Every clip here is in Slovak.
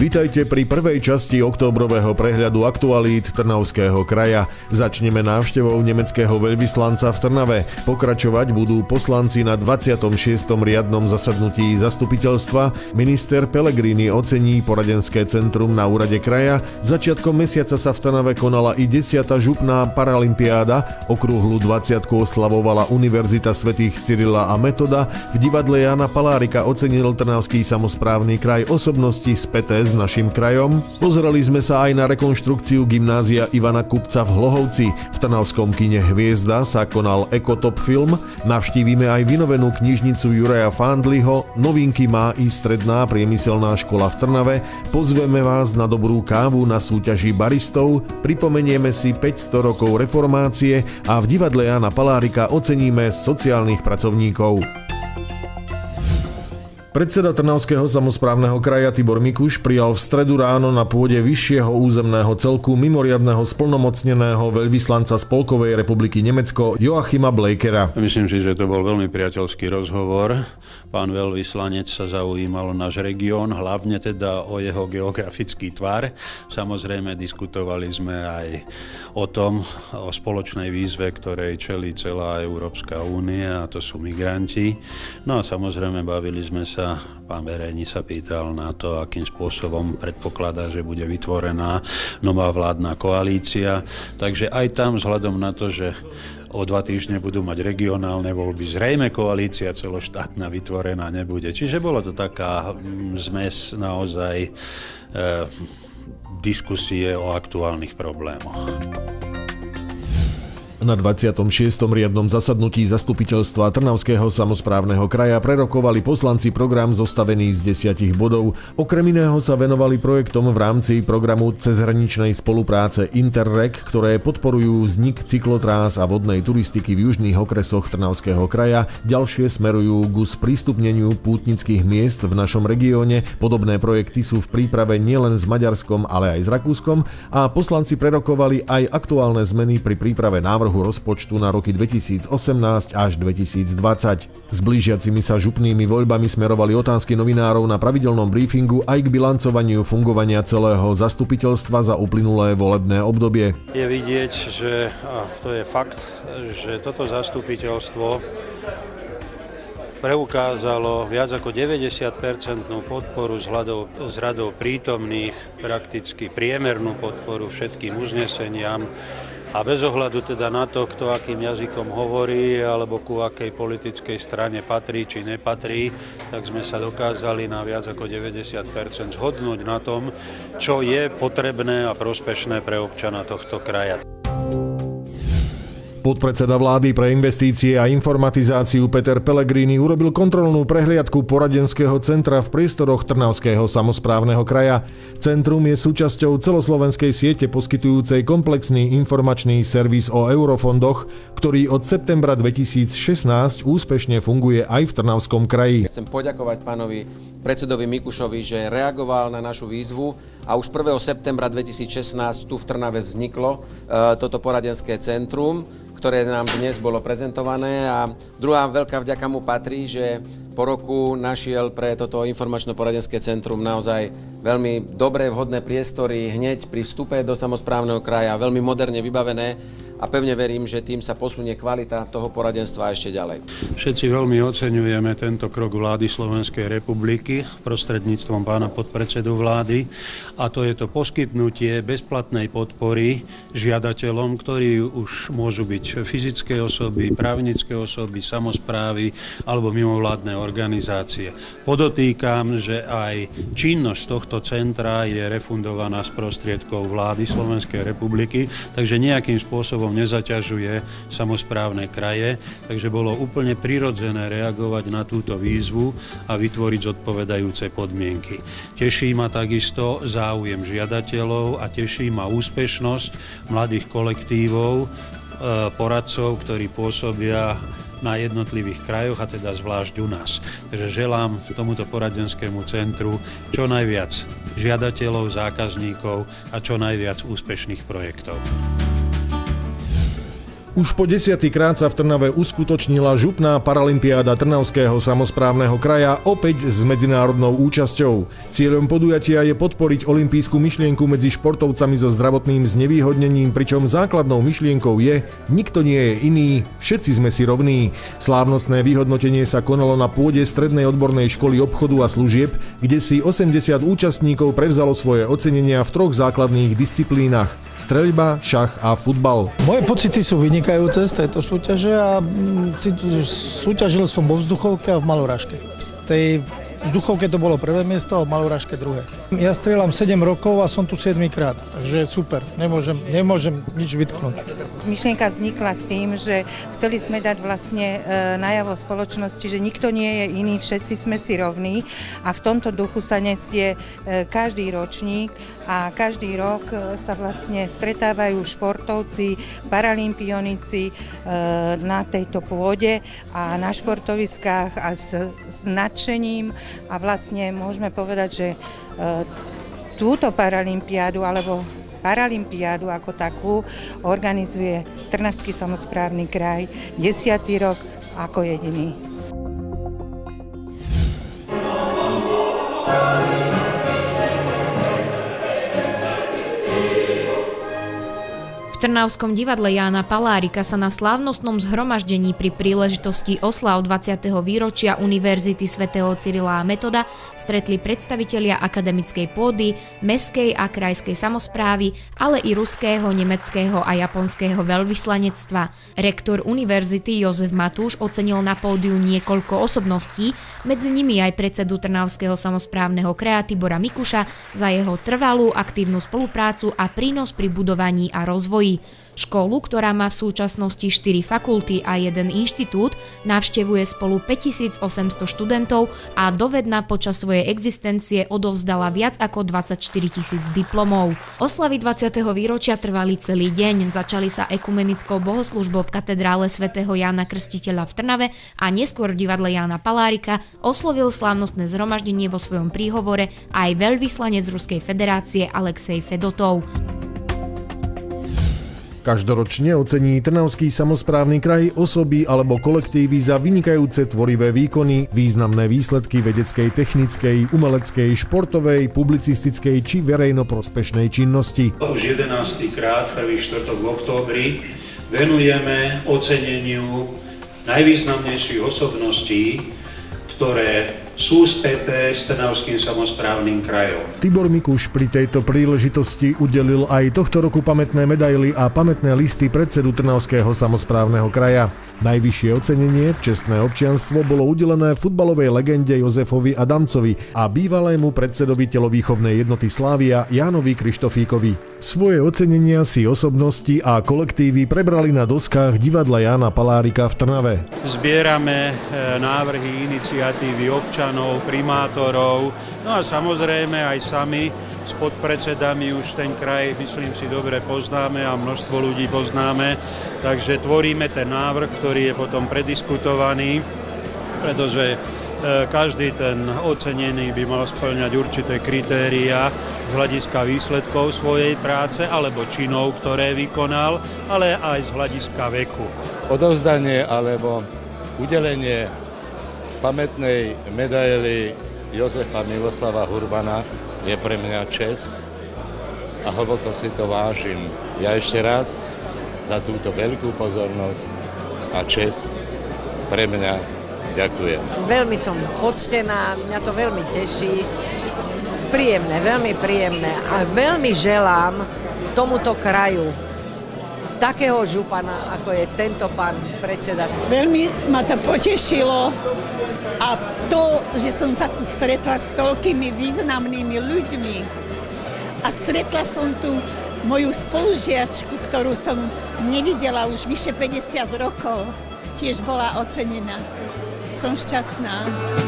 Vitajte pri prvej časti októbrového prehľadu aktualít Trnavského kraja. Začneme návštevou nemeckého veľvyslanca v Trnave. Pokračovať budú poslanci na 26. riadnom zasadnutí zastupiteľstva. Minister Pellegrini ocení poradenské centrum na úrade kraja. Začiatkom mesiaca sa v Trnave konala i 10. župná paralympiáda. Okrúhlu 20-ku oslavovala Univerzita svätých Cyrila a Metoda. V divadle Jána Palárika ocenil Trnavský samosprávny kraj osobnosti späté s našim krajom. Pozreli sme sa aj na rekonštrukciu gymnázia Ivana Kupca v Hlohovci. V trnavskom kine Hviezda sa konal Ekotop film. Navštívime aj vynovenú knižnicu Juraja Fandliho. Novinky má i stredná priemyselná škola v Trnave. Pozveme vás na dobrú kávu na súťaži baristov. Pripomenieme si 500 rokov reformácie a v divadle Jána Palárika oceníme sociálnych pracovníkov. Predseda Trnavského samosprávneho kraja Tibor Mikuš prijal v stredu ráno na pôde vyššieho územného celku mimoriadneho splnomocneného veľvyslanca Spolkovej republiky Nemecko Joachima Blakera. Myslím si, že to bol veľmi priateľský rozhovor. Pán veľvyslanec sa zaujímal o náš región, hlavne teda o jeho geografický tvar. Samozrejme diskutovali sme aj o tom, o spoločnej výzve, ktorej čelí celá Európska únia, a to sú migranti. No a samozrejme bavili sme sa, pán Berejni sa pýtal na to, akým spôsobom predpokladá, že bude vytvorená nová vládna koalícia. Takže aj tam vzhľadom na to, že o 2 týždne budú mať regionálne voľby, zrejme koalícia celoštátna vytvorená nebude. Čiže bolo to taká zmes naozaj diskusie o aktuálnych problémoch. Na 26. riadnom zasadnutí zastupiteľstva Trnavského samosprávneho kraja prerokovali poslanci program zostavený z 10 bodov. Okrem iného sa venovali projektom v rámci programu cezhraničnej spolupráce Interreg, ktoré podporujú vznik cyklotrás a vodnej turistiky v južných okresoch Trnavského kraja. Ďalšie smerujú ku sprístupneniu pútnických miest v našom regióne. Podobné projekty sú v príprave nielen s Maďarskom, ale aj s Rakúskom a poslanci prerokovali aj aktuálne zmeny pri príprave návrhu rozpočtu na roky 2018 až 2020. S blížiacimi sa župnými voľbami smerovali otázky novinárov na pravidelnom briefingu aj k bilancovaniu fungovania celého zastupiteľstva za uplynulé volebné obdobie. Je vidieť, že, a to je fakt, že toto zastupiteľstvo preukázalo viac ako 90% podporu s radou prítomných, prakticky priemernú podporu všetkým uzneseniam. A bez ohľadu teda na to, kto akým jazykom hovorí, alebo ku akej politickej strane patrí či nepatrí, tak sme sa dokázali na viac ako 90% zhodnúť na tom, čo je potrebné a prospešné pre občana tohto kraja. Podpredseda vlády pre investície a informatizáciu Peter Pellegrini urobil kontrolnú prehliadku poradenského centra v priestoroch Trnavského samosprávneho kraja. Centrum je súčasťou celoslovenskej siete poskytujúcej komplexný informačný servis o eurofondoch, ktorý od septembra 2016 úspešne funguje aj v Trnavskom kraji. Chcem poďakovať pánovi predsedovi Mikušovi, že reagoval na našu výzvu a už 1. septembra 2016 tu v Trnave vzniklo toto poradenské centrum, ktoré nám dnes bolo prezentované, a druhá veľká vďaka mu patrí, že po roku našiel pre toto informačno-poradenské centrum naozaj veľmi dobré, vhodné priestory hneď pri vstupe do samosprávneho kraja, veľmi moderne vybavené, a pevne verím, že tým sa posunie kvalita toho poradenstva ešte ďalej. Všetci veľmi oceňujeme tento krok vlády Slovenskej republiky prostredníctvom pána podpredsedu vlády, a to je to poskytnutie bezplatnej podpory žiadateľom, ktorí už môžu byť fyzické osoby, právnické osoby, samosprávy alebo mimovládne organizácie. Podotýkam, že aj činnosť tohto centra je refundovaná z prostriedkov vlády Slovenskej republiky, takže nejakým spôsobom nezaťažuje samosprávne kraje, takže bolo úplne prirodzené reagovať na túto výzvu a vytvoriť zodpovedajúce podmienky. Teší ma takisto záujem žiadateľov a teší ma úspešnosť mladých kolektívov, poradcov, ktorí pôsobia na jednotlivých krajoch, a teda zvlášť u nás. Takže želám tomuto poradenskému centru čo najviac žiadateľov, zákazníkov a čo najviac úspešných projektov. Už po 10. krát sa v Trnave uskutočnila župná paralympiáda Trnavského samosprávneho kraja opäť s medzinárodnou účasťou. Cieľom podujatia je podporiť olympijskú myšlienku medzi športovcami so zdravotným znevýhodnením, pričom základnou myšlienkou je nikto nie je iný, všetci sme si rovní. Slávnostné vyhodnotenie sa konalo na pôde Strednej odbornej školy obchodu a služieb, kde si 80 účastníkov prevzalo svoje ocenenia v 3 základných disciplínach: streľba, šach a futbal. Moje pocity sú vynikajúce z tejto súťaže a súťažil som vo vzduchovke a v malorážke. V tej vzduchovke to bolo prvé miesto a v malorážke druhé. Ja strieľam 7 rokov a som tu 7 krát, takže super, nemôžem nič vytknúť. Myšlienka vznikla s tým, že chceli sme dať vlastne najavo spoločnosti, že nikto nie je iný, všetci sme si rovní, a v tomto duchu sa nesie každý ročník a každý rok sa vlastne stretávajú športovci, paralympionici na tejto pôde a na športoviskách a s nadšením, a vlastne môžeme povedať, že túto paralympiádu alebo paralympiádu ako takú organizuje Trnavský samosprávny kraj 10. rok ako jediný. V Trnavskom divadle Jána Palárika sa na slávnostnom zhromaždení pri príležitosti oslav 20. výročia Univerzity svätého Cyrila a Metoda stretli predstavitelia akademickej pôdy, mestskej a krajskej samosprávy, ale i ruského, nemeckého a japonského veľvyslanectva. Rektor univerzity Jozef Matúš ocenil na pódiu niekoľko osobností, medzi nimi aj predsedu Trnavského samosprávneho kraja Tibora Mikuša za jeho trvalú aktívnu spoluprácu a prínos pri budovaní a rozvoji. Školu, ktorá má v súčasnosti 4 fakulty a 1 inštitút, navštevuje spolu 5800 študentov a dovedna počas svojej existencie odovzdala viac ako 24 000 diplomov. Oslavy 20. výročia trvali celý deň, začali sa ekumenickou bohoslužbou v katedrále svätého Jána Krstiteľa v Trnave a neskôr v divadle Jána Palárika oslovil slávnostné zhromaždenie vo svojom príhovore aj veľvyslanec Ruskej federácie Alexej Fedotov. Každoročne ocení Trnavský samosprávny kraj osoby alebo kolektívy za vynikajúce tvorivé výkony, významné výsledky vedeckej, technickej, umeleckej, športovej, publicistickej či verejnoprospešnej činnosti. Už 11. krát, prvý štvrtok v októbri, venujeme oceneniu najvýznamnejších osobností, ktoré sú späté s Trnavským samosprávnym krajom. Tibor Mikuš pri tejto príležitosti udelil aj tohto roku pamätné medaily a pamätné listy predsedu Trnavského samosprávneho kraja. Najvyššie ocenenie, čestné občianstvo, bolo udelené futbalovej legende Jozefovi Adamcovi a bývalému predsedovi telovýchovnej jednoty Slávia Jánovi Krištofíkovi. Svoje ocenenia si osobnosti a kolektívy prebrali na doskách divadla Jána Palárika v Trnave. Zbierame návrhy, iniciatívy občanov, primátorov, no a samozrejme aj sami s podpredsedami už ten kraj, myslím si, dobre poznáme a množstvo ľudí poznáme, takže tvoríme ten návrh, ktorý je potom prediskutovaný, pretože každý ten ocenený by mal spĺňať určité kritériá z hľadiska výsledkov svojej práce alebo činov, ktoré vykonal, ale aj z hľadiska veku. Odovzdanie alebo udelenie pamätnej medaily Jozefa Miloslava Hurbana je pre mňa česť a hlboko si to vážim. Ja ešte raz za túto veľkú pozornosť a česť pre mňa ďakujem. Veľmi som poctená, mňa to veľmi teší. Príjemné, veľmi príjemné a veľmi želám tomuto kraju takého župana, ako je tento pán predseda. Veľmi ma to potešilo a to, že som sa tu stretla s toľkými významnými ľuďmi a stretla som tu moju spolužiačku, ktorú som nevidela už vyše 50 rokov, tiež bola ocenená. Som šťastná.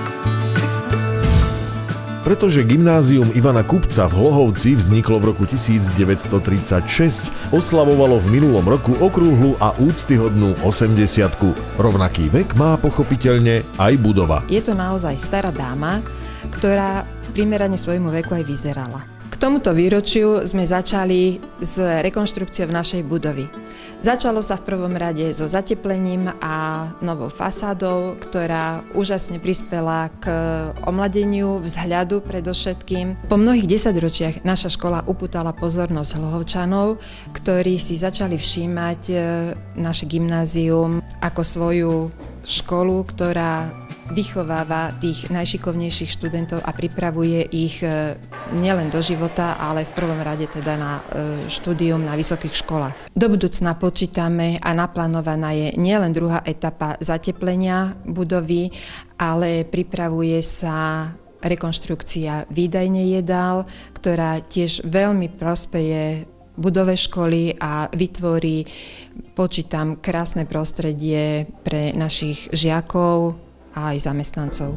Pretože gymnázium Ivana Kupca v Hlohovci vzniklo v roku 1936, oslavovalo v minulom roku okrúhlu a úctyhodnú 80-ku. Rovnaký vek má pochopiteľne aj budova. Je to naozaj stará dáma, ktorá primerane svojmu veku aj vyzerala. Kto tomuto výročiu sme začali s rekonštrukciou našej budovy. Začalo sa v prvom rade so zateplením a novou fasádou, ktorá úžasne prispela k omladeniu vzhľadu predovšetkým. Po mnohých desaťročiach naša škola upútala pozornosť Hlohovčanov, ktorí si začali všímať naše gymnázium ako svoju školu, ktorá vychováva tých najšikovnejších študentov a pripravuje ich nielen do života, ale v prvom rade teda na štúdium na vysokých školách. Do budúcna počítame a naplánovaná je nielen druhá etapa zateplenia budovy, ale pripravuje sa rekonštrukcia výdajne jedál, ktorá tiež veľmi prospeje budove školy a vytvorí, počítam, krásne prostredie pre našich žiakov a aj zamestnancov.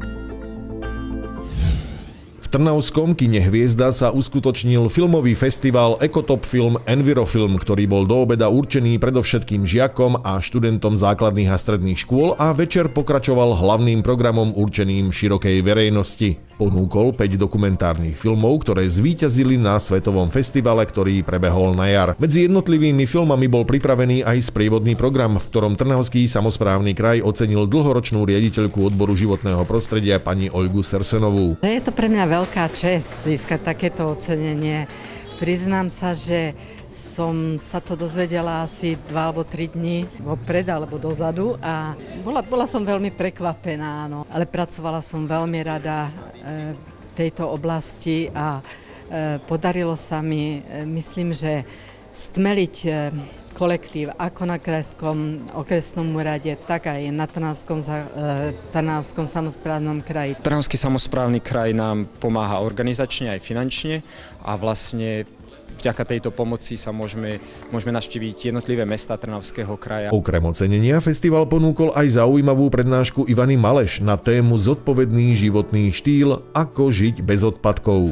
V Trnavskom kine Hviezda sa uskutočnil filmový festival Ekotop Film Envirofilm, ktorý bol do obeda určený predovšetkým žiakom a študentom základných a stredných škôl a večer pokračoval hlavným programom určeným širokej verejnosti. Ponúkol 5 dokumentárnych filmov, ktoré zvíťazili na svetovom festivale, ktorý prebehol na jar. Medzi jednotlivými filmami bol pripravený aj sprievodný program, v ktorom Trnavský samosprávny kraj ocenil dlhoročnú riaditeľku odboru životného prostredia pani Olgu Sersenovú. Je to pre mňa veľká česť získať takéto ocenenie. Priznám sa, že som sa to dozvedela asi 2 alebo 3 dní vopred alebo dozadu a bola som veľmi prekvapená, no. Ale pracovala som veľmi rada v tejto oblasti a podarilo sa mi, myslím, že stmeliť kolektív ako na Krajskom okresnom úrade, tak aj na Trnavskom samosprávnom kraji. Trnavský samosprávny kraj nám pomáha organizačne aj finančne a vlastne vďaka tejto pomoci sa môžeme navštíviť jednotlivé mestá Trnavského kraja. Okrem ocenenia festival ponúkol aj zaujímavú prednášku Ivany Maleš na tému Zodpovedný životný štýl, ako žiť bez odpadkov.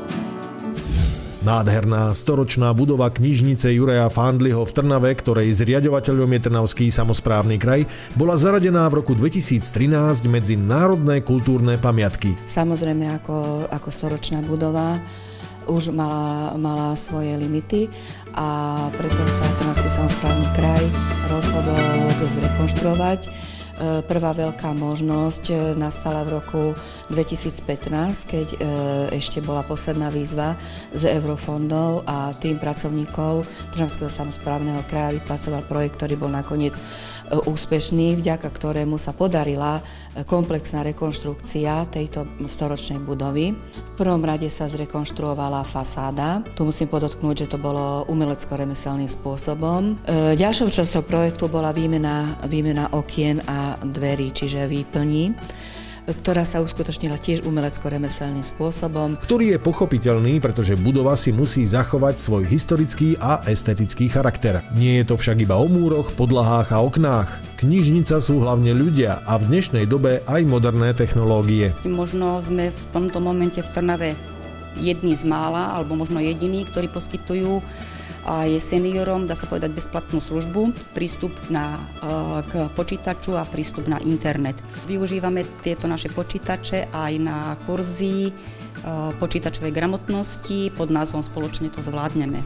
Nádherná storočná budova knižnice Juraja Fandliho v Trnave, ktorej zriaďovateľom je Trnavský samosprávny kraj, bola zaradená v roku 2013 medzi národné kultúrne pamiatky. Samozrejme ako storočná budova už mala svoje limity a preto sa Trnavský samosprávny kraj rozhodol to zrekonštruovať. Prvá veľká možnosť nastala v roku 2015, keď ešte bola posledná výzva z eurofondov a tým pracovníkov Trnavského samosprávneho kraja vypracoval projekt, ktorý bol nakoniec úspešný, vďaka ktorému sa podarila komplexná rekonštrukcia tejto storočnej budovy. V prvom rade sa zrekonštruovala fasáda. Tu musím podotknúť, že to bolo umelecko-remeselným spôsobom. Ďalšou časťou projektu bola výmena okien a dverí, čiže výplní, ktorá sa uskutočnila tiež umelecko-remeselným spôsobom. Ktorý je pochopiteľný, pretože budova si musí zachovať svoj historický a estetický charakter. Nie je to však iba o múroch, podlahách a oknách. Knižnica sú hlavne ľudia a v dnešnej dobe aj moderné technológie. Možno sme v tomto momente v Trnave jedni z mála, alebo možno jediní, ktorí poskytujú aj seniorom, dá sa povedať, bezplatnú službu, prístup k počítaču a prístup na internet. Využívame tieto naše počítače aj na kurzy počítačovej gramotnosti pod názvom Spoločne to zvládneme.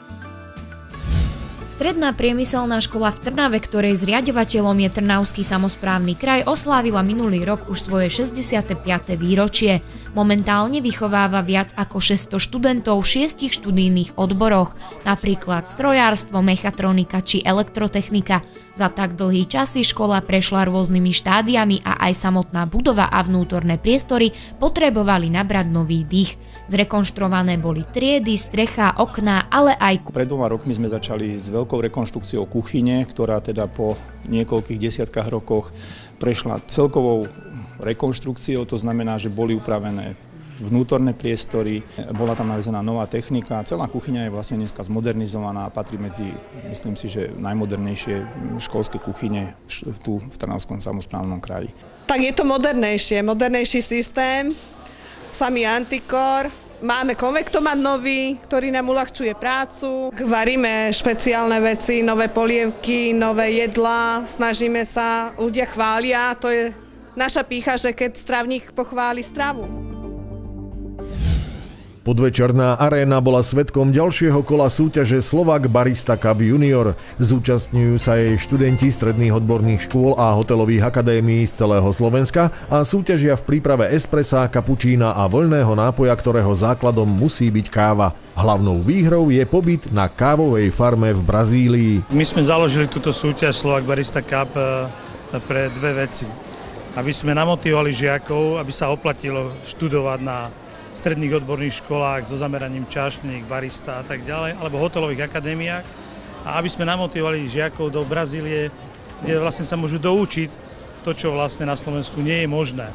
Stredná priemyselná škola v Trnave, ktorej zriaďovateľom je Trnavský samosprávny kraj, oslávila minulý rok už svoje 65. výročie. Momentálne vychováva viac ako 600 študentov v 6 študijných odboroch, napríklad strojárstvo, mechatronika či elektrotechnika. Za tak dlhý čas si škola prešla rôznymi štádiami a aj samotná budova a vnútorné priestory potrebovali nabrať nový dých. Zrekonštruované boli triedy, strecha, okná, ale aj... Pred 2 rokmi sme začali s veľkou rekonštrukciou kuchyne, ktorá teda po niekoľkých desiatkách rokoch prešla celkovou rekonštrukciou, to znamená, že boli upravené vnútorné priestory, bola tam navezená nová technika. Celá kuchyňa je vlastne dneska zmodernizovaná a patrí medzi, myslím si, že najmodernejšie školské kuchyne tu v Trnavskom samosprávnom kraji. Tak je to modernejší systém, samý antikor. Máme konvektomat nový, ktorý nám uľahčuje prácu. Varíme špeciálne veci, nové polievky, nové jedlá, snažíme sa, ľudia chvália, to je naša pýcha, že keď stravník pochváli stravu. Podvečerná aréna bola svedkom ďalšieho kola súťaže Slovak Barista Cup Junior. Zúčastňujú sa jej študenti stredných odborných škôl a hotelových akadémií z celého Slovenska a súťažia v príprave espressa, kapučína a voľného nápoja, ktorého základom musí byť káva. Hlavnou výhrou je pobyt na kávovej farme v Brazílii. My sme založili túto súťaž Slovak Barista Cup pre dve veci. Aby sme namotivovali žiakov, aby sa oplatilo študovať na stredných odborných školách so zameraním čašník, barista a tak ďalej, alebo hotelových akadémiách, a aby sme namotivovali žiakov do Brazílie, kde vlastne sa môžu doučiť to, čo vlastne na Slovensku nie je možné.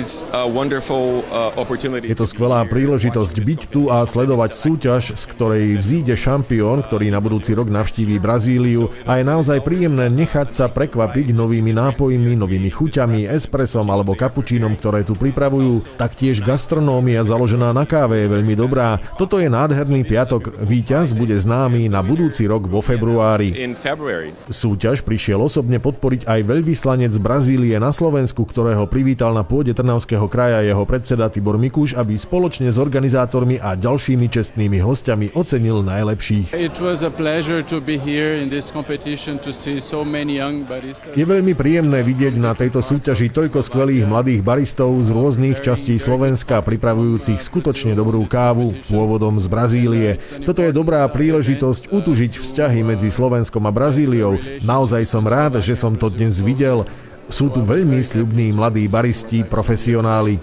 Je to skvelá príležitosť byť tu a sledovať súťaž, z ktorej vzíde šampión, ktorý na budúci rok navštíví Brazíliu, a je naozaj príjemné nechať sa prekvapiť novými nápojmi, novými chuťami, espressom alebo kapučínom, ktoré tu pripravujú. Taktiež gastronómia založená na káve je veľmi dobrá. Toto je nádherný piatok. Víťaz bude známy na budúci rok vo februári. Súťaž prišiel osobne podporiť aj veľvyslanec Brazílie na Slovensku, ktorého privítal na pôde Trnavského kraja jeho predseda Tibor Mikuš, aby spoločne s organizátormi a ďalšími čestnými hostiami ocenil najlepších. Je veľmi príjemné vidieť na tejto súťaži toľko skvelých mladých baristov z rôznych častí Slovenska, pripravujúcich skutočne dobrú kávu pôvodom z Brazílie. Toto je dobrá príležitosť utužiť vzťahy medzi Slovenskom a Brazíliou. Naozaj som rád, že som to dnes videl. Sú tu veľmi sľubní mladí baristi, profesionáli.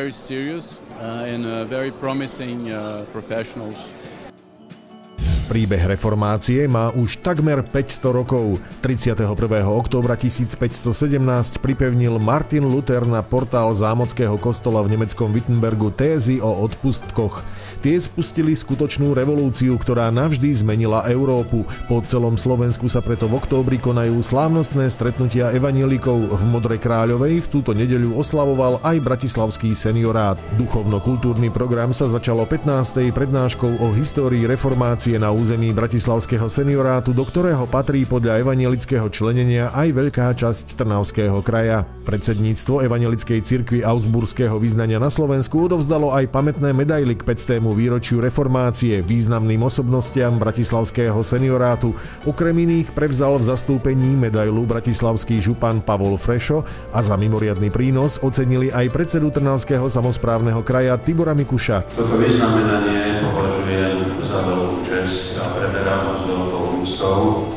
Príbeh reformácie má už takmer 500 rokov. 31. októbra 1517 pripevnil Martin Luther na portál zámockého kostola v nemeckom Wittenbergu tézy o odpustkoch. Tie spustili skutočnú revolúciu, ktorá navždy zmenila Európu. Po celom Slovensku sa preto v októbri konajú slávnostné stretnutia evanjelikov. V Modrej Kráľovej v túto nedeľu oslavoval aj bratislavský seniorát. Duchovno-kultúrny program sa začalo 15. prednáškou o histórii reformácie na území bratislavského seniorátu, do ktorého patrí podľa evanjelického členenia aj veľká časť Trnavského kraja. Predsedníctvo evanjelickej cirkvi Augsburského vyznania na Slovensku odovzdalo aj pamätné medaily k 500. výročiu reformácie významným osobnostiam bratislavského seniorátu. Okrem iných prevzal v zastúpení medailu bratislavský župan Pavol Frešo a za mimoriadny prínos ocenili aj predsedu Trnavského samosprávneho kraja Tibora Mikuša. Toto vyznamenanie považujem za veľkú česť a preberám ho s veľkou úctou.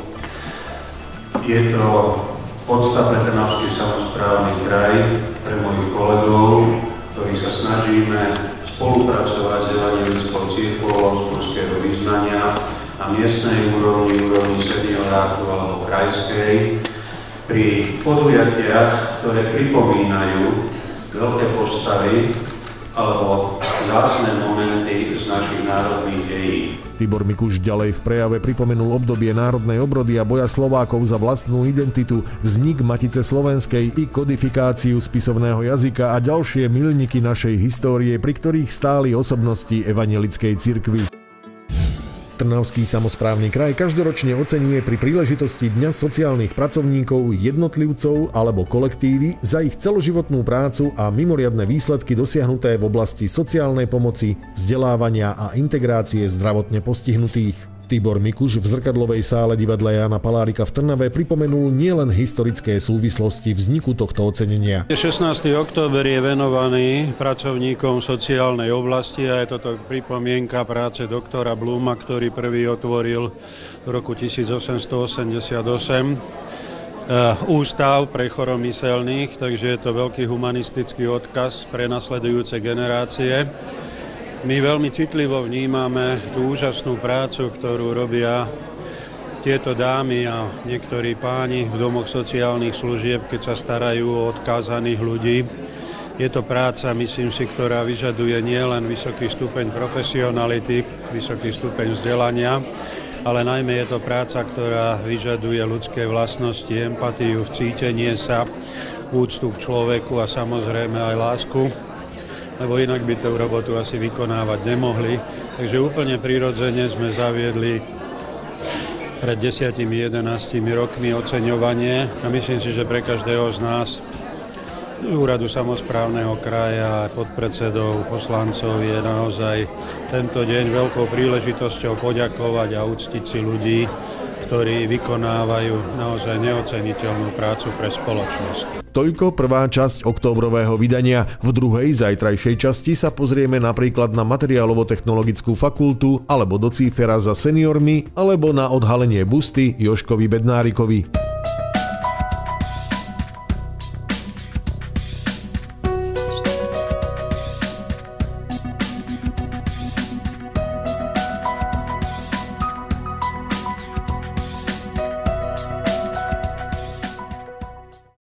Je to podsta pre Trnavský samosprávny kraj, pre mojich kolegov, ktorí sa snažíme spolupracovať s evanjelickou cirkvou augsburského vyznania na miestnej úrovni seniorátu alebo krajskej, pri podujatiach, ktoré pripomínajú veľké postavy alebo vzácne momenty z našich národných dejín. Tibor Mikuš ďalej v prejave pripomenul obdobie národnej obrody a boja Slovákov za vlastnú identitu, vznik Matice slovenskej i kodifikáciu spisovného jazyka a ďalšie milníky našej histórie, pri ktorých stáli osobnosti evanjelickej cirkvi. Trnavský samosprávny kraj každoročne oceňuje pri príležitosti Dňa sociálnych pracovníkov jednotlivcov alebo kolektívy za ich celoživotnú prácu a mimoriadne výsledky dosiahnuté v oblasti sociálnej pomoci, vzdelávania a integrácie zdravotne postihnutých. Tibor Mikuš v zrkadlovej sále divadla Jána Palárika v Trnave pripomenul nielen historické súvislosti vzniku tohto ocenenia. 16. október je venovaný pracovníkom sociálnej oblasti a je toto pripomienka práce doktora Bluma, ktorý prvý otvoril v roku 1888 ústav pre choromyselných, takže je to veľký humanistický odkaz pre nasledujúce generácie. My veľmi citlivo vnímame tú úžasnú prácu, ktorú robia tieto dámy a niektorí páni v domoch sociálnych služieb, keď sa starajú o odkázaných ľudí. Je to práca, myslím si, ktorá vyžaduje nielen vysoký stupeň profesionality, vysoký stupeň vzdelania, ale najmä je to práca, ktorá vyžaduje ľudské vlastnosti, empatiu, vcítenie sa, úctu k človeku a samozrejme aj lásku, lebo inak by tú robotu asi vykonávať nemohli. Takže úplne prirodzene sme zaviedli pred 10-11 rokmi oceňovanie a myslím si, že pre každého z nás úradu samosprávneho kraja, podpredsedov, poslancov je naozaj tento deň veľkou príležitosťou poďakovať a uctiť si ľudí, ktorí vykonávajú naozaj neoceniteľnú prácu pre spoločnosť. Toľko prvá časť októbrového vydania. V druhej, zajtrajšej časti sa pozrieme napríklad na materiálovo-technologickú fakultu alebo do Cífera za seniormi alebo na odhalenie busty Jožkovi Bednárikovi.